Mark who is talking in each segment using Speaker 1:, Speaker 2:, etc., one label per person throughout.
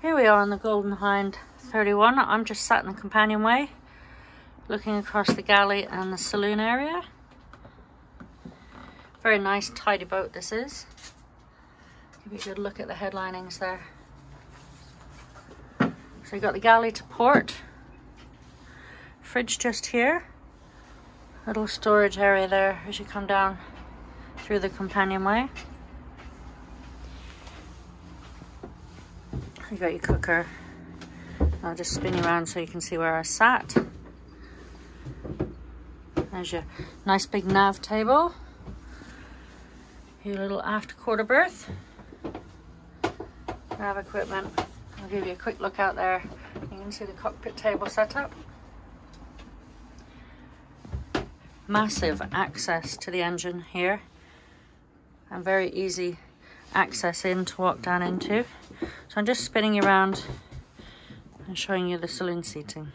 Speaker 1: Here we are on the Golden Hind 31. I'm just sat in the companionway, looking across the galley and the saloon area. Very nice, tidy boat this is. Give you a good look at the headlinings there. So you've got the galley to port, fridge just here, little storage area there as you come down through the companionway. You got your cooker. I'll just spin you around so you can see where I sat. There's your nice big nav table. Your little aft quarter berth. Nav equipment. I'll give you a quick look out there. You can see the cockpit table set up. Massive access to the engine here. And very easy access in to walk down into. So I'm just spinning you around and showing you the saloon seating.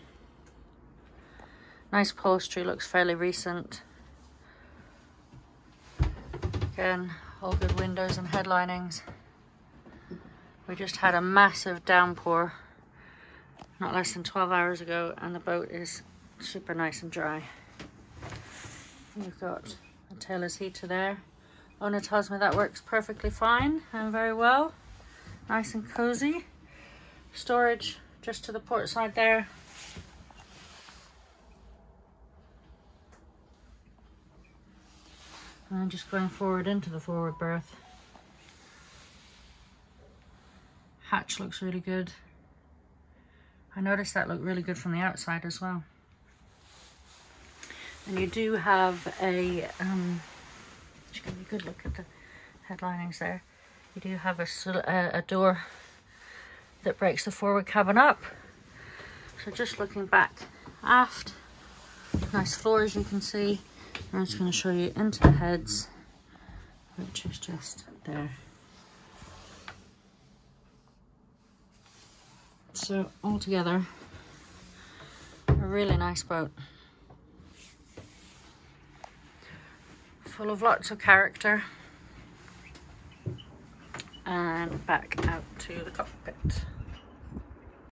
Speaker 1: Nice upholstery, looks fairly recent. Again, all good windows and headlinings. We just had a massive downpour not less than 12 hours ago and the boat is super nice and dry. We've got a tailor's heater there. Owner tells me that works perfectly fine and very well. Nice and cozy. Storage just to the port side there. And just going forward into the forward berth. Hatch looks really good. I noticed that looked really good from the outside as well. And you do have a just give me a good look at the headlinings there. You do have a door that breaks the forward cabin up. So just looking back aft, nice floor as you can see. I'm just going to show you into the heads, which is just there. So altogether, a really nice boat. Full of lots of character. And back out to the cockpit.